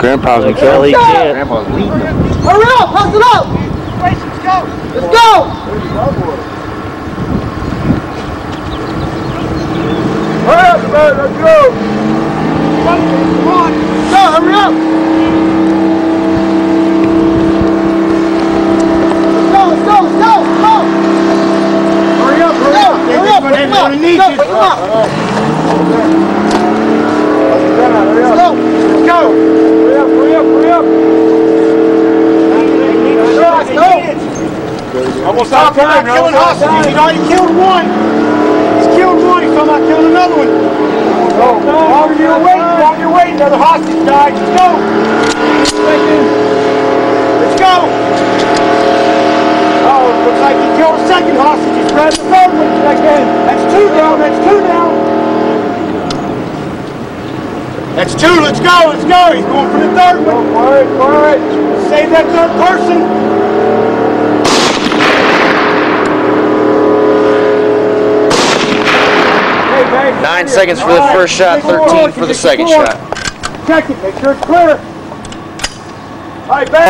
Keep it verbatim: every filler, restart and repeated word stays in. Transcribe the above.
Grandpa's like in trouble. Grandpa's leading them. Hurry up! Pass it up! Let's go! Let's go! Hurry up, man! Let's go! Come on! Go! Hurry up! Let's go! Let's go! Let's go! Let's go! Hurry up! Hurry up! Hurry up! Hurry up! Gonna need Let's you. go! Come on! Hurry up! Let's go! Let's go! Hurry up! Hurry up! Hurry up! Let's go! Almost out of time. Killing hostages. He's already killed one. He's killed one. He's talking about killing another one. Oh, while you're waiting, while you're waiting, another hostage died. Let's go. Let's go. Oh, looks like he killed a second hostage. He's grabbed the third one. That's two down. That's two down. That's two. Let's go. Let's go. He's going for the third one. All right. All right. Save that third person. Nine seconds for the first shot, thirteen for the second shot. Check it, make sure it's clear. All right, back.